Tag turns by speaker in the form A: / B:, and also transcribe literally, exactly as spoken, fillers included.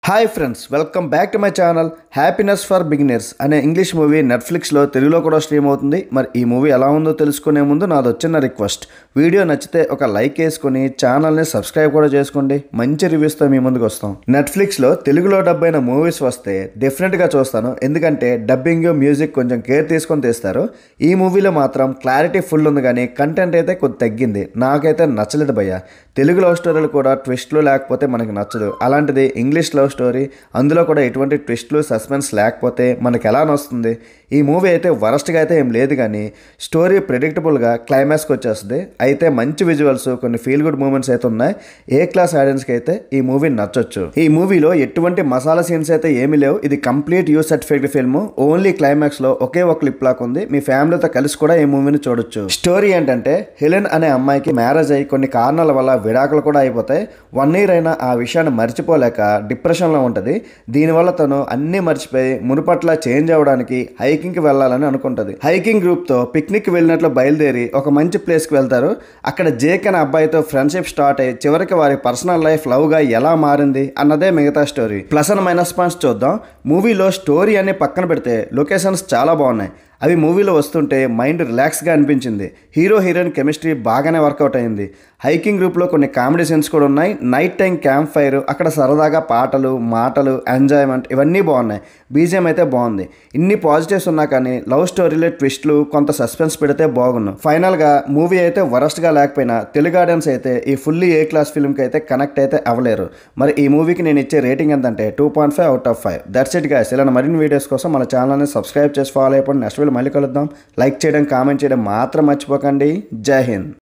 A: Hi friends, welcome back to my channel happiness for beginners అనే English movie నెట్ఫ్లిక్స్లో తెలుగులో కూడా స్ట్రీమ్ అవుతుంది. మరి ఈ మూవీ ఎలా ఉందో తెలుసుకునే ముందు నాది వచ్చిన రిక్వెస్ట్, వీడియో నచ్చితే ఒక లైక్ వేసుకొని ఛానల్ని సబ్స్క్రైబ్ కూడా చేసుకోండి. మంచి రివ్యూస్తో మీ ముందుకు వస్తాం. నెట్ఫ్లిక్స్లో తెలుగులో డబ్ అయిన మూవీస్ వస్తే డెఫినెట్గా చూస్తాను, ఎందుకంటే డబ్బింగ్ మ్యూజిక్ కొంచెం కేర్ తీసుకొని తీస్తారు. ఈ మూవీలో మాత్రం క్లారిటీ ఫుల్ ఉంది, కానీ కంటెంట్ అయితే కొద్ది తగ్గింది. నాకైతే నచ్చలేదు భయ్య. తెలుగు లవ్ స్టోరీలు కూడా ట్విస్ట్లు లేకపోతే మనకి నచ్చదు. అలాంటిది ఇంగ్లీష్ లవ్ స్టోరీ, అందులో కూడా ఎటువంటి ట్విస్ట్లు సస్పెన్స్ లేకపోతే మనకి ఎలా నొస్తుంది? ఈ మూవీ అయితే వరస్ట్గా అయితే ఏం లేదు, కానీ స్టోరీ ప్రెడిక్టబుల్గా క్లైమాక్స్కి వచ్చేస్తుంది. అయితే మంచి విజువల్స్, కొన్ని ఫీల్ గుడ్ మూమెంట్స్ అయితే ఉన్నాయి. ఏ క్లాస్ ఆడియన్స్కి అయితే ఈ మూవీ నచ్చొచ్చు. ఈ మూవీలో ఎటువంటి మసాలా సీన్స్ అయితే ఏమీ లేవు. ఇది complete U certified film. Only క్లైమాక్స్లో ఒకే ఒక క్లిప్ లాక్ ఉంది. మీ ఫ్యామిలీతో కలిసి కూడా ఈ మూవీని చూడొచ్చు. స్టోరీ ఏంటంటే, హెలెన్ అనే అమ్మాయికి మ్యారేజ్ అయ్యి కొన్ని కారణాల వల్ల విడాకులు కూడా అయిపోతాయి. వన్ ఇయర్ అయినా ఆ విషయాన్ని మర్చిపోలేక డిప్రెషన్లో ఉంటుంది. దీనివల్ల తను అన్నీ మర్చిపోయి మునుపట్ల చేంజ్ అవ్వడానికి హైకింగ్కి వెళ్ళాలని అనుకుంటుంది. హైకింగ్ గ్రూప్తో పిక్నిక్ వెళ్ళినట్లు బయలుదేరి ఒక మంచి ప్లేస్కి వెళ్తారు. అక్కడ జేక్ అనే అబ్బాయితో ఫ్రెండ్షిప్ స్టార్ట్ అయ్యి చివరికి వారి పర్సనల్ లైఫ్ లవ్గా ఎలా మారింది అన్నదే మిగతా story. Plus and minus points చూద్దాం. మూవీలో స్టోరీ అన్ని పక్కన పెడితే లొకేషన్స్ చాలా బాగున్నాయి. అవి మూవీలో వస్తుంటే మైండ్ రిలాక్స్గా అనిపించింది. హీరో హీరోయిన్ కెమిస్ట్రీ బాగానే వర్కౌట్ అయింది. హైకింగ్ గ్రూప్లో కొన్ని కామెడీ సీన్స్ కూడా ఉన్నాయి. నైట్ టైం క్యాంప్ ఫైర్, అక్కడ సరదాగా పాటలు మాటలు ఎంజాయ్మెంట్ ఇవన్నీ బాగున్నాయి. బీజిఎం అయితే బాగుంది. ఇన్ని పాజిటివ్స్ ఉన్నా కానీ లవ్ స్టోరీలో ట్విస్ట్లు, కొంత సస్పెన్స్ పెడితే బాగున్నాం. ఫైనల్గా మూవీ అయితే వరస్ట్గా లేకపోయినా తెలుగు ఆడియన్స్ అయితే ఈ ఫుల్లీ ఏ క్లాస్ ఫిల్మ్కి అయితే కనెక్ట్ అయితే అవ్వలేరు. మరి ఈ మూవీకి నేను ఇచ్చే రేటింగ్ ఎంతంటే two point five out of five. That's it guys. ఇలా మరిన్ని వీడియోస్ కోసం మన ఛానల్ని సబ్స్క్రైబ్ చేసి ఫాలో అయిపోండి. నెక్స్ట్ వీడియో మళ్ళీ కలుద్దాం. లైక్ చేయడం, కామెంట్ చేయడం మాత్రం మర్చిపోకండి. జై హింద్.